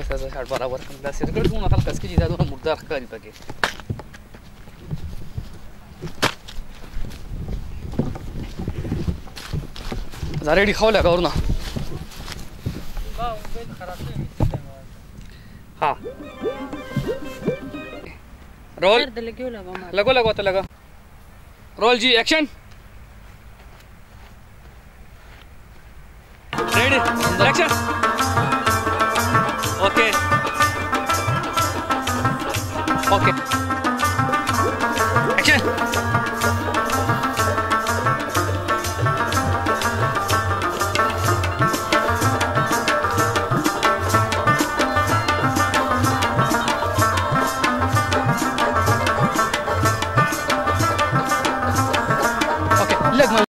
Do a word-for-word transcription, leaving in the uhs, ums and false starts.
ऐसा शाट बराबर कंदा सिरकट को नखल कस के जीता दोनों मुर्दा रखा नहीं पके ज़ारे दिखाओ लगा और ना हाँ रोल लगो लगो तो लगा रोल जी action ready action okay okay